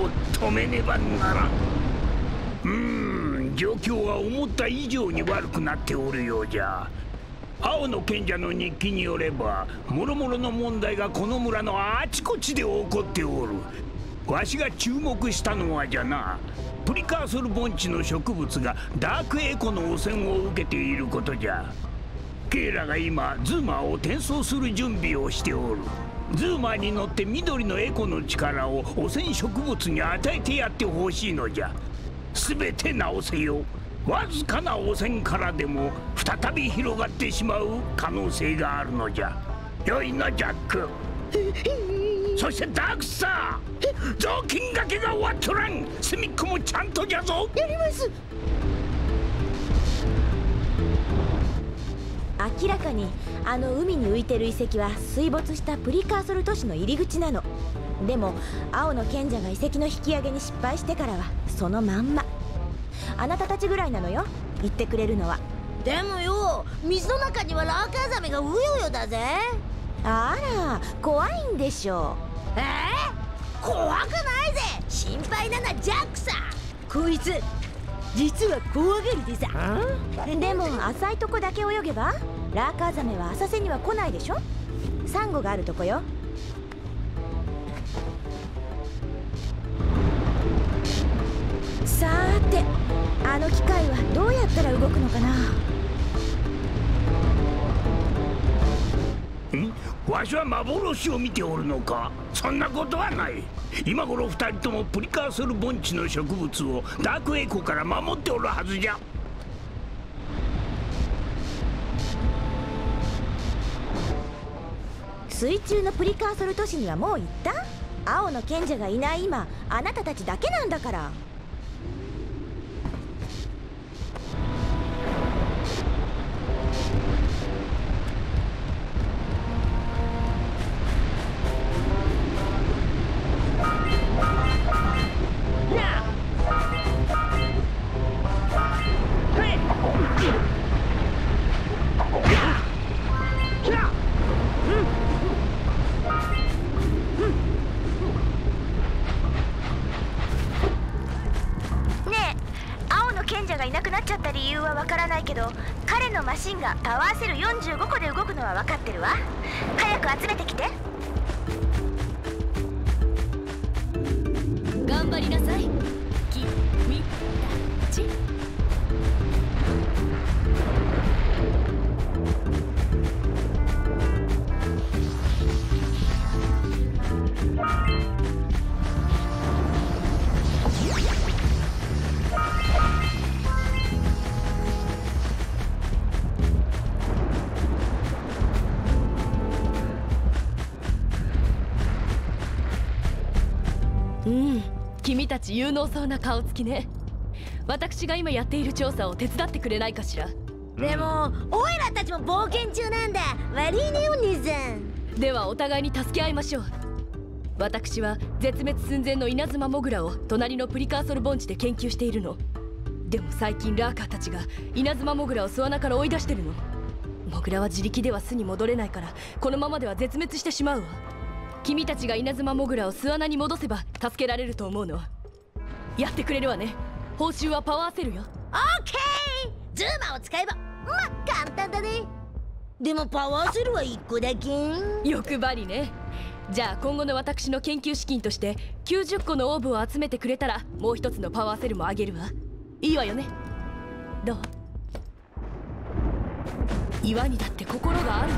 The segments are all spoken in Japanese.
を止めねばならん。状況は思った以上に悪くなっておるようじゃ。青の賢者の日記によれば、もろもろの問題がこの村のあちこちで起こっておる。わしが注目したのはじゃな、プリカーソル盆地の植物がダークエコの汚染を受けていることじゃ。ケイラが今ズーマーを転送する準備をしておる。ズーマーに乗って緑のエコの力を汚染植物に与えてやってほしいのじゃ。全て直せよ。わずかな汚染からでも再び広がってしまう可能性があるのじゃ。よいなジャック。そしてダークサー、雑巾がけが終わっとらん。隅っこもちゃんとじゃぞ。 やります。明らかにあの海に浮いてる遺跡は水没したプリカーソル都市の入り口なの。でも青の賢者が遺跡の引き上げに失敗してからはそのまんま。あなたたちぐらいなのよ、言ってくれるのは。 でもよ、水の中にはラーカーザメがうよよだぜ。 あら、怖いんでしょう。怖くないぜ。心配なのはジャックさ。こいつ実は怖がりでさ。 でも浅いとこだけ泳げばラーカーザメは浅瀬には来ないでしょ。サンゴがあるとこよ。さーて、あの機械はどうやったら動くのかな。 わしは幻を見ておるのか。そんなことはない。今頃二人ともプリカーソル盆地の植物をダークエコから守っておるはずじゃ。 水中のプリカーソル都市にはもう行った。青の賢者がいない今、あなたたちだけなんだから。彼のマシンがパワーセル45個で動くのは分かってるわ。早く集めてきて。 頑張りなさい君たち。君たち有能そうな顔つきね。私が今やっている調査を手伝ってくれないかしら。 でもオイラたちも冒険中なんだ。悪いねお兄さん。 ではお互いに助け合いましょう。私は絶滅寸前の稲妻モグラを隣のプリカーソル盆地で研究しているの。でも最近ラーカーたちが稲妻モグラを巣穴から追い出してるの。モグラは自力では巣に戻れないから、このままでは絶滅してしまうわ。君たちが稲妻モグラを巣穴に戻せば助けられると思うの。やってくれるわね。報酬はパワーセルよ。 オッケー。ズーマーを使えば簡単だね。でもパワーセルは1個だけ。 欲張りね。じゃあ今後の私の研究資金として90個のオーブを集めてくれたら、もう一つのパワーセルもあげるわ。いいわよね。どう？岩にだって心があるの。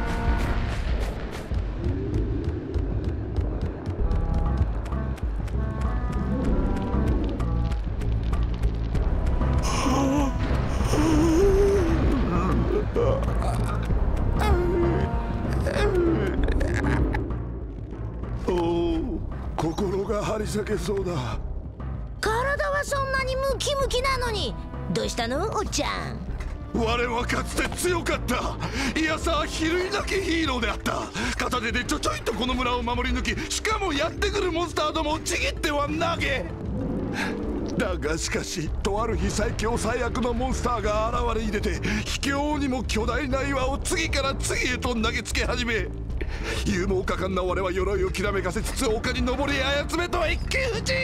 心が張り裂けそうだ。 体はそんなにムキムキなのにどうしたのおっちゃん。 我はかつて強かった。いやさ、比類なきヒーローであった。片手でちょちょいとこの村を守り抜き、しかもやってくるモンスターどもをちぎっては投げ。だがしかし、とある日最強最悪のモンスターが現れ入れて、卑怯にも巨大な岩を次から次へと投げつけ始め、 勇猛果敢な我は鎧をきらめかせつつ丘に登り操めと一騎打ち。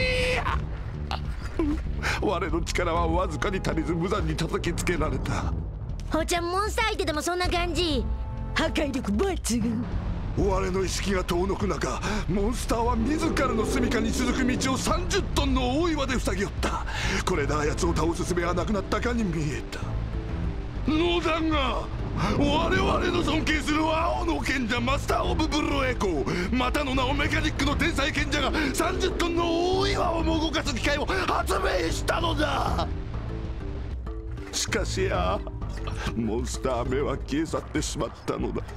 我の力はわずかに足りず無残に叩きつけられた。 ほちゃんモンスター相手でもそんな感じ。破壊力抜群。 我の意識が遠のく中、モンスターは自らの住処に続く道を30トンの大岩で塞ぎ寄った。これであやつを倒す術はなくなったかに見えたのだが、我々の尊敬する青の賢者マスター・オブ・ブルーエコー、またの名をメカニックの天才賢者が30トンの大岩をも動かす機械を発明したのだ。しかしモンスター目は消え去ってしまったのだ。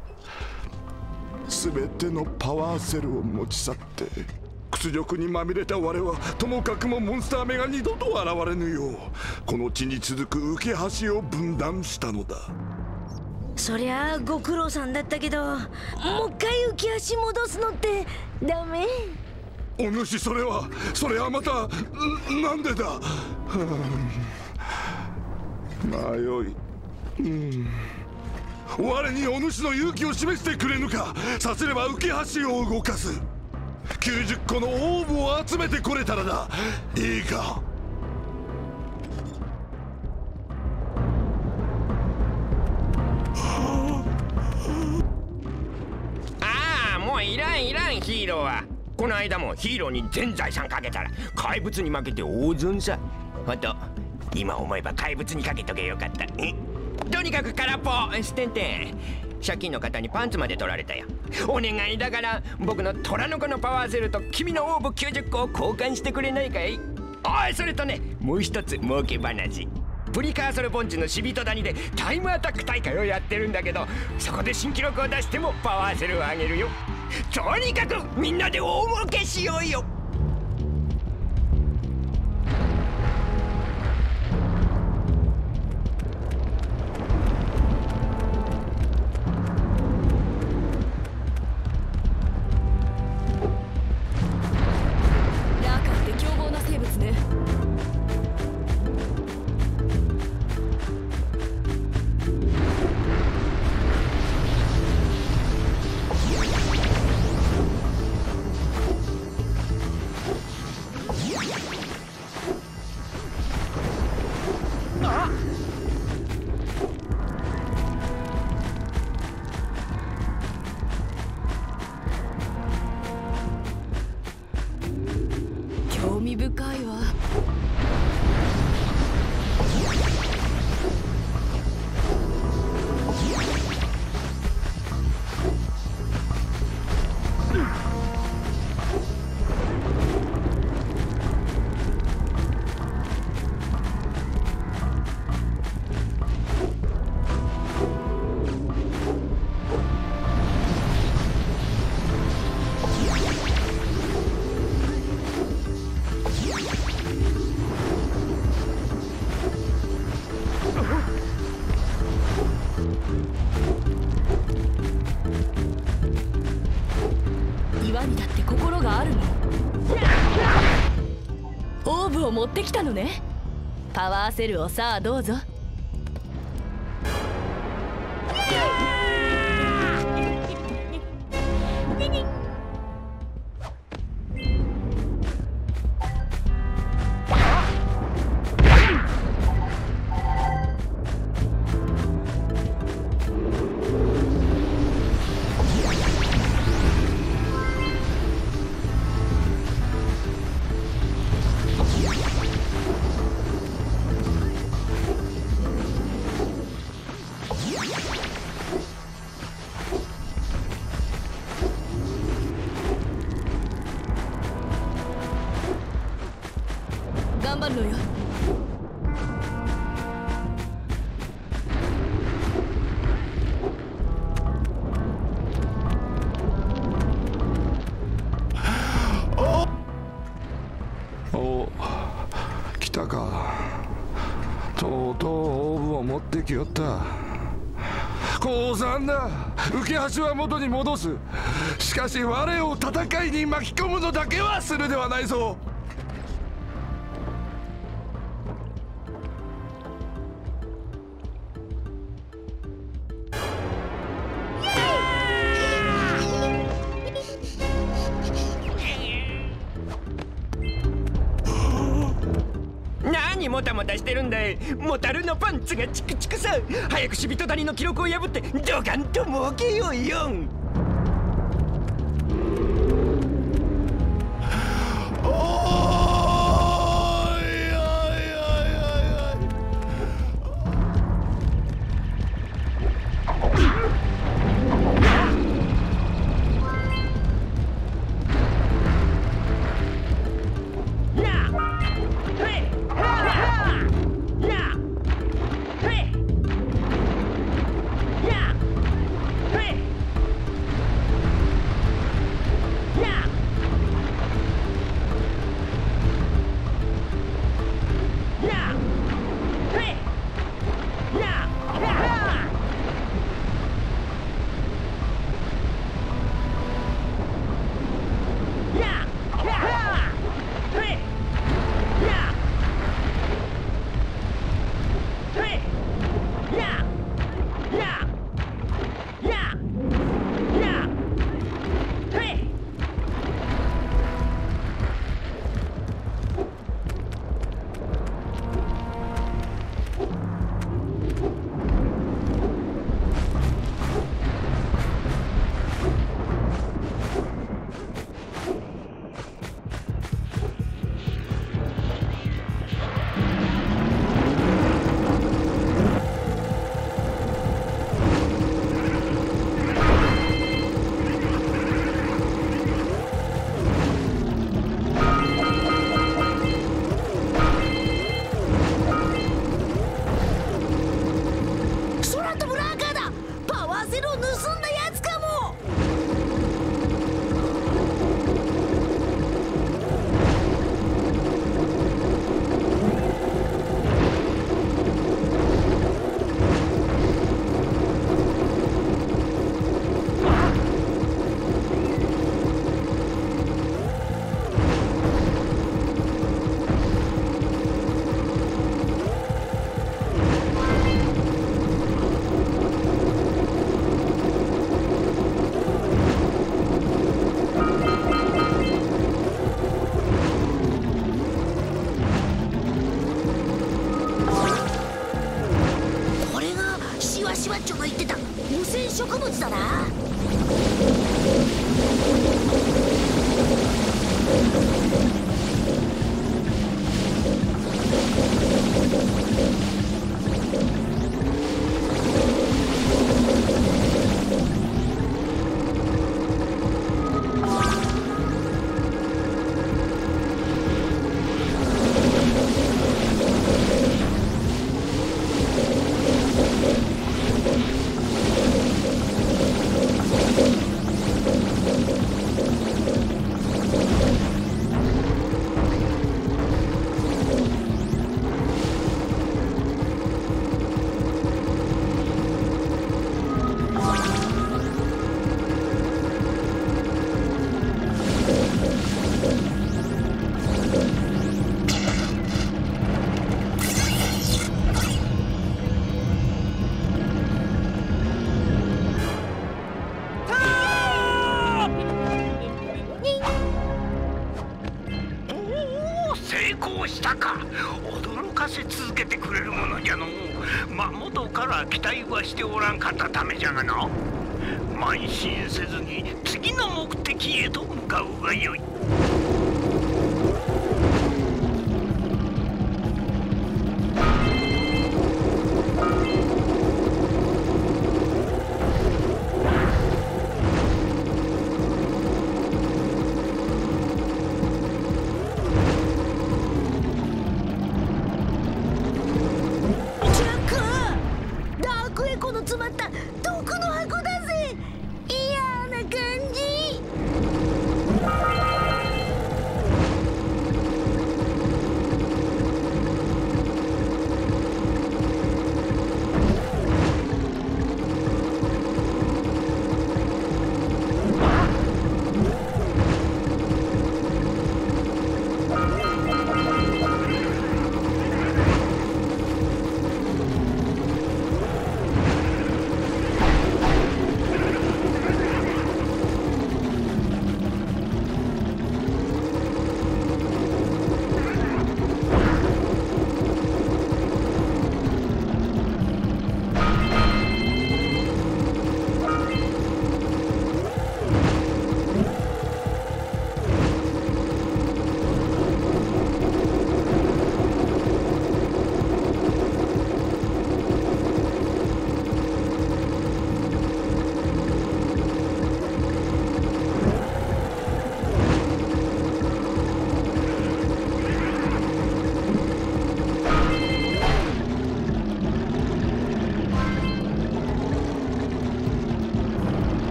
全てのパワーセルを持ち去って屈辱にまみれた我はともかくもモンスター目が二度と現れぬようこの地に続く浮橋を分断したのだ。 そりゃあご苦労さんだったけど、もう一回浮き足戻すのってダメ？ お主、それはまたなんでだ。迷い、我にお主の勇気を示してくれぬか。さすれば浮橋を動かす。90個のオーブを集めてこれたらだ。いいか。 もういらんヒーローは。この間もヒーローに全財産かけたら怪物に負けて大損さ。ほんと今思えば怪物にかけとけよかった。とにかく空っぽステンテン、借金の方にパンツまで取られたよ。お願いだから僕の虎の子のパワーセルと君のオーブ90個を交換してくれないかい。おい、それとね、もう一つ儲け話。プリカーソル盆地の死人谷でタイムアタック大会をやってるんだけど、そこで新記録を出してもパワーセルをあげるよ。とにかくみんなで大儲けしようよ。 ラーカって凶暴な生物ね。興味深いわ。岩にだって心があるの。オーブを持ってきたのね。パワーセルをさあどうぞ。頑張るのよ。 お、来たか。とうとうオーブを持ってきよった。降参だ。浮橋は元に戻す。しかし我を戦いに巻き込むのだけはするではないぞ。 何もたもたしてるんだい。モタルのパンツがチクチクさ。早く死人谷の記録を破ってドカンと儲けようよ。 したか。驚かせ続けてくれるものじゃのう。元から期待はしておらんかったためじゃがな。慢心せずに次の目的へと向かうがよい。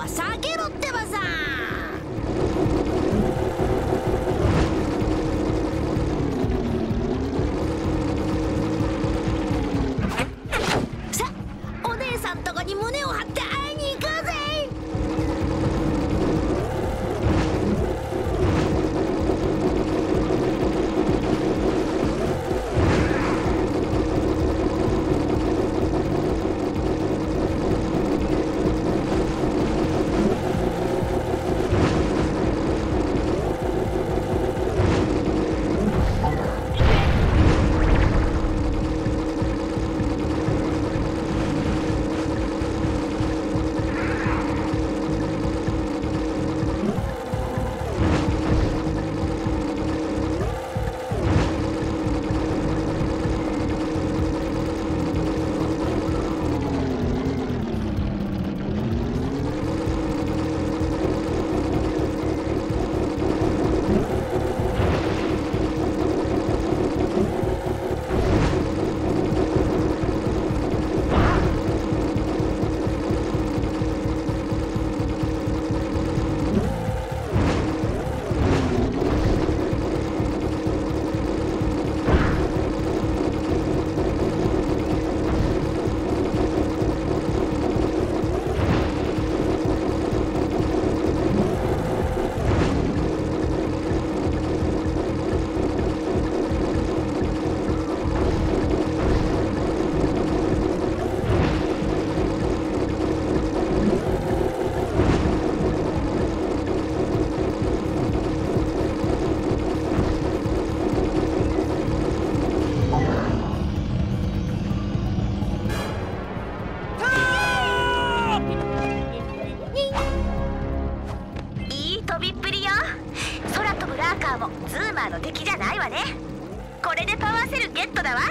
下げろってばさ。さあお姉さんとこに胸を張って会いに行こうぜ。ズーマーの敵じゃないわね。これでパワーセルゲットだわ。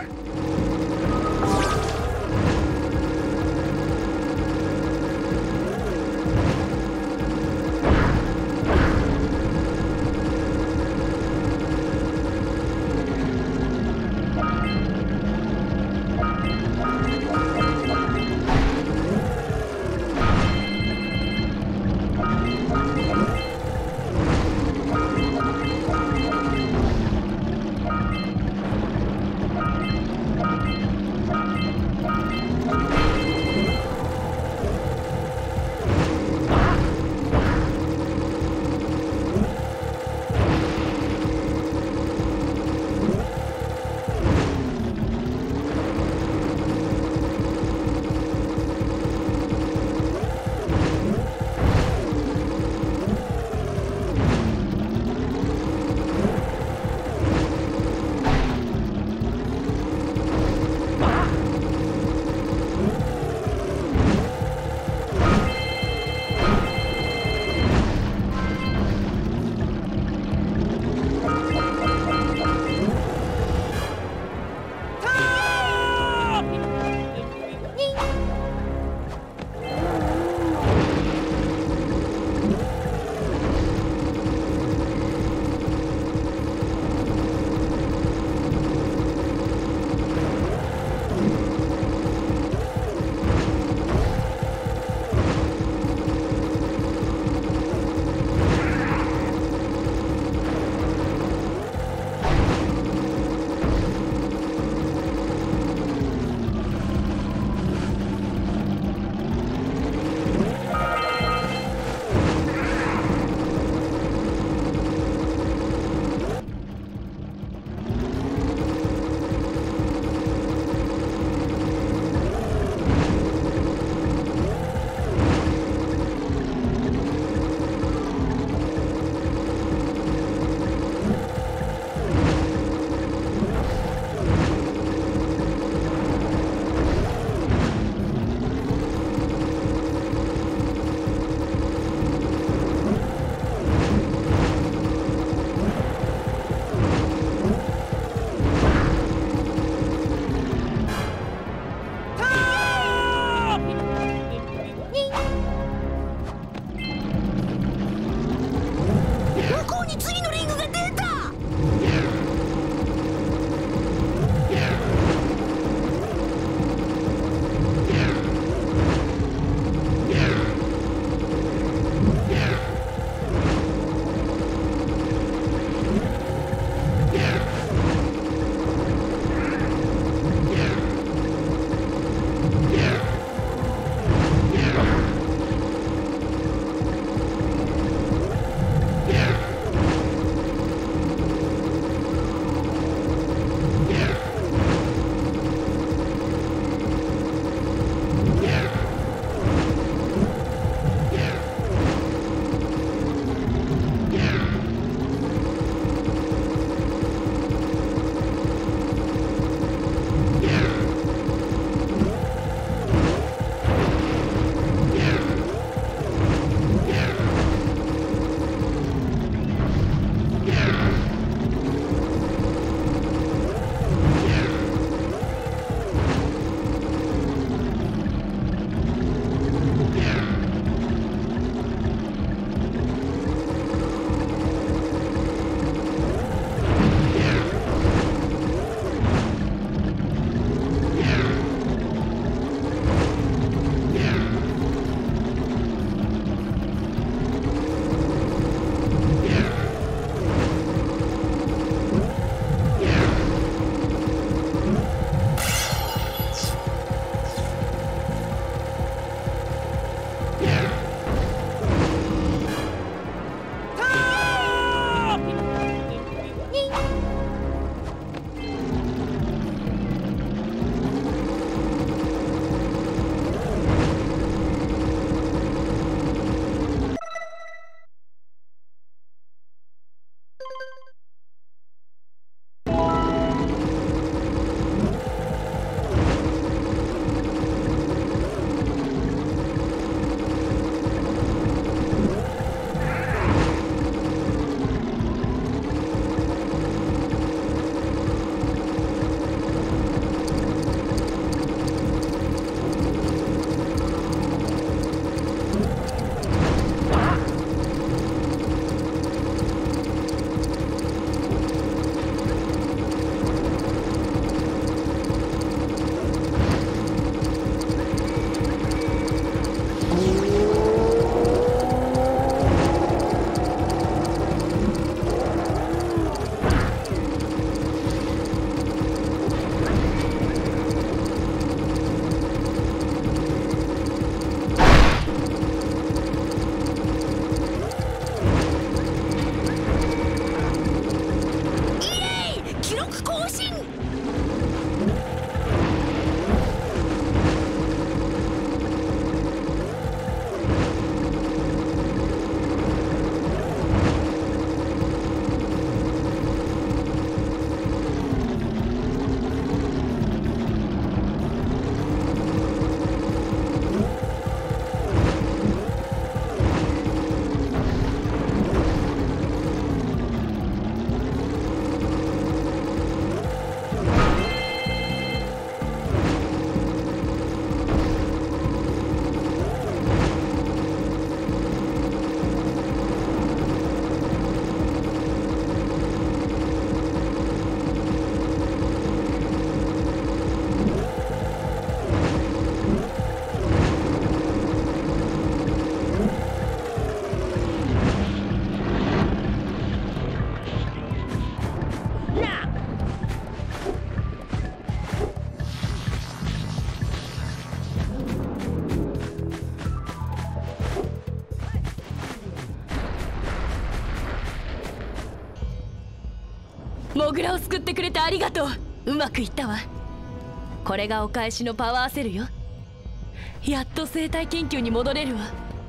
モグラを救ってくれてありがとう。うまくいったわ。これがお返しのパワーセルよ。やっと生態研究に戻れるわ。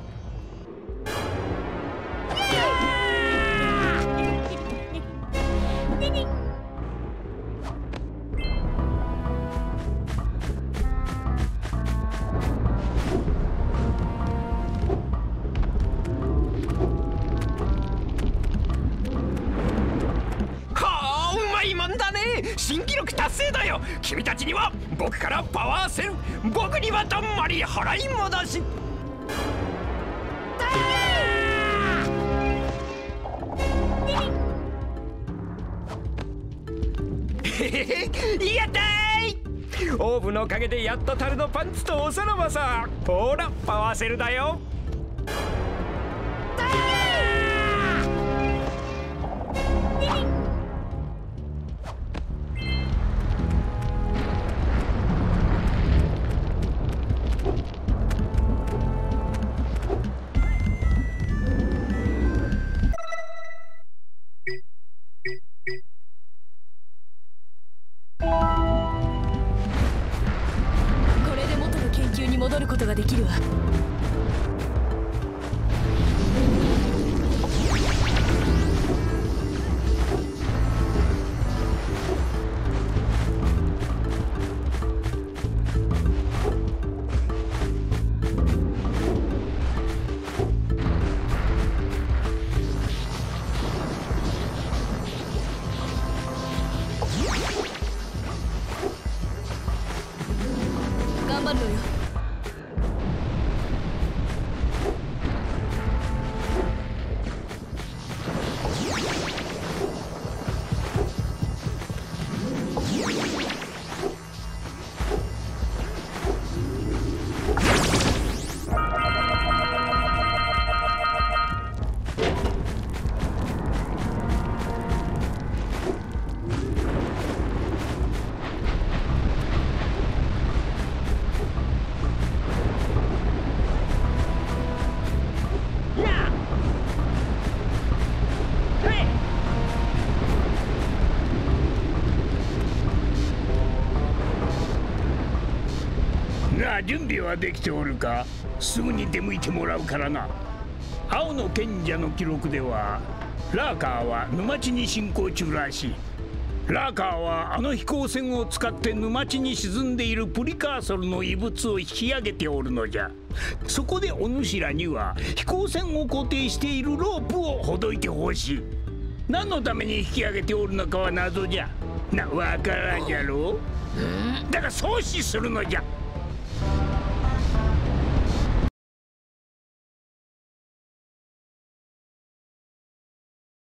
新記録達成だよ。君たちには僕からパワーセル、僕にはたんまり払い戻し。やったーい。オーブのおかげでやっと樽のパンツとおさらばさ。ほらパワーセルだよ。 これで元の研究に戻ることができるわ。頑張るのよ。 なあ、準備はできておるか。すぐに出向いてもらうからな。青の賢者の記録ではラーカーは沼地に進行中らしい。ラーカーはあの飛行船を使って沼地に沈んでいるプリカーソルの遺物を引き上げておるのじゃ。そこでお主らには飛行船を固定しているロープをほどいてほしい。何のために引き上げておるのかは謎じゃ。わからんじゃろう。だが阻止するのじゃ。